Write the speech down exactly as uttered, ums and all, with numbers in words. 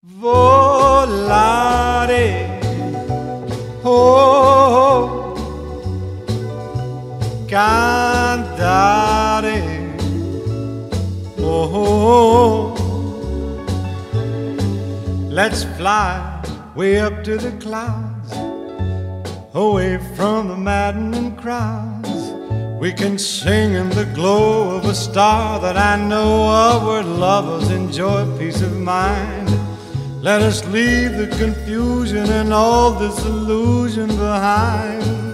Volare, oh, cantare, oh, let's fly way up to the clouds, away from the maddening crowds. We can sing in the glow of a star that I know of, where lovers enjoy peace of mind. Let us leave the confusion and all disillusion behind.